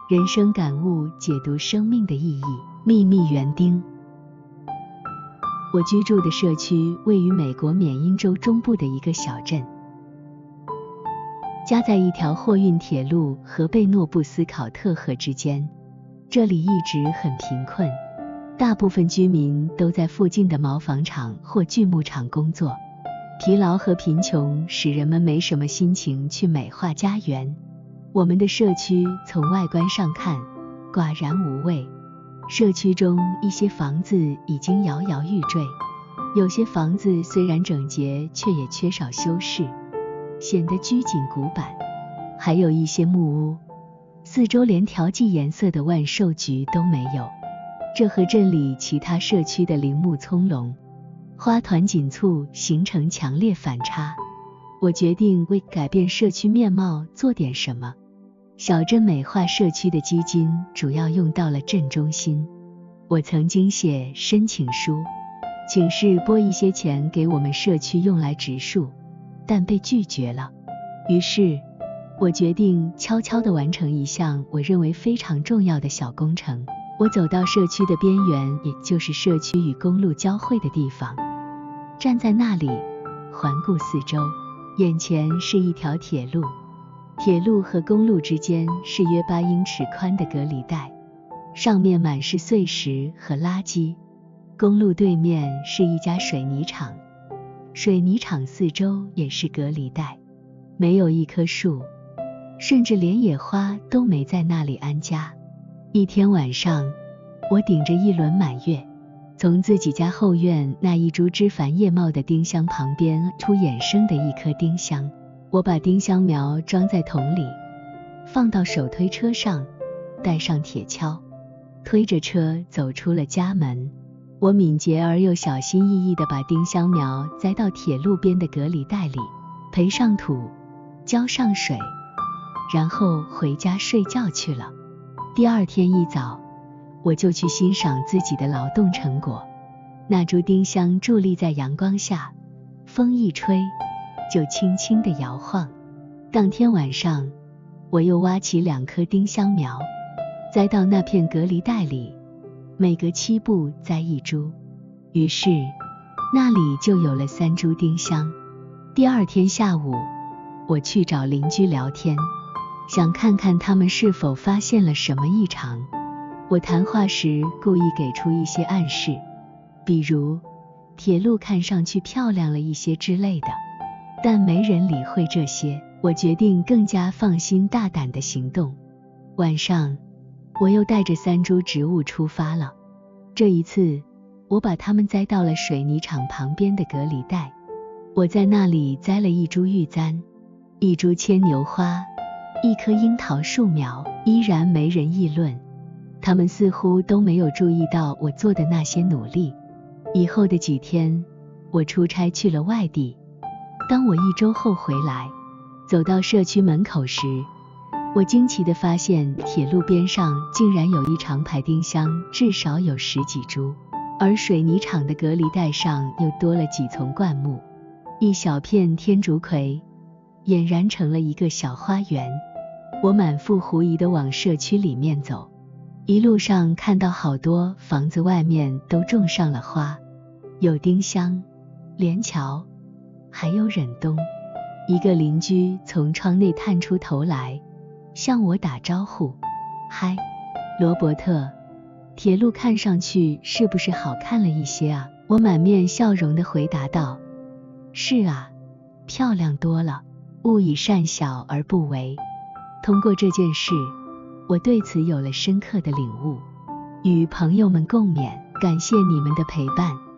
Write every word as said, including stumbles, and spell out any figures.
人生感悟，解读生命的意义。秘密园丁。我居住的社区位于美国缅因州中部的一个小镇，夹在一条货运铁路和贝诺布斯考特河之间。这里一直很贫困，大部分居民都在附近的毛纺厂或锯木厂工作。疲劳和贫穷使人们没什么心情去美化家园。我们的社区从外观上看寡然无味，社区中一些房子已经摇摇欲坠，有些房子虽然整洁，却也缺少修饰，显得拘谨古板。还有一些木屋，四周连调剂颜色的万寿菊都没有，这和镇里其他社区的林木葱茏，花团锦簇，形成强烈反差。我决定为改变社区面貌做点什么。小镇美化社区的基金主要用到了镇中心。我曾经写申请书，请市拨一些钱给我们社区用来植树，但被拒绝了。于是我决定悄悄地完成一项我认为非常重要的小工程。我走到社区的边缘，也就是社区与公路交汇的地方，站在那里环顾四周，眼前是一条铁路，铁路和公路之间是约八英尺宽的隔离带，上面满是碎石和垃圾。公路对面是一家水泥厂，水泥厂四周也是隔离带，没有一棵树，甚至连野花都没在那里安家。一天晚上，我顶着一轮满月，从自己家后院那一株枝繁叶茂的丁香旁边出衍生的一棵丁香。我把丁香苗装在桶里，放到手推车上，带上铁锹，推着车走出了家门。我敏捷而又小心翼翼地把丁香苗栽到铁路边的隔离带里，培上土，浇上水，然后回家睡觉去了。第二天一早，我就去欣赏自己的劳动成果。那株丁香伫立在阳光下，风一吹就轻轻地摇晃。当天晚上，我又挖起两棵丁香苗，栽到那片隔离带里，每隔七步栽一株，于是那里就有了三株丁香。第二天下午，我去找邻居聊天，想看看他们是否发现了什么异常。我谈话时故意给出一些暗示，比如铁路看上去漂亮了一些之类的，但没人理会这些。我决定更加放心大胆地行动。晚上，我又带着三株植物出发了。这一次，我把它们栽到了水泥厂旁边的隔离带。我在那里栽了一株玉簪，一株牵牛花，一棵樱桃树苗，依然没人议论。他们似乎都没有注意到我做的那些努力。以后的几天，我出差去了外地。当我一周后回来，走到社区门口时，我惊奇地发现铁路边上竟然有一长排丁香，至少有十几株，而水泥厂的隔离带上又多了几丛灌木，一小片天竺葵，俨然成了一个小花园。我满腹狐疑地往社区里面走，一路上看到好多房子外面都种上了花，有丁香、连翘，还有忍冬。一个邻居从窗内探出头来，向我打招呼：“嗨，罗伯特，铁路看上去是不是好看了一些啊？”我满面笑容地回答道：“是啊，漂亮多了，勿以善小而不为。”通过这件事，我对此有了深刻的领悟。与朋友们共勉，感谢你们的陪伴。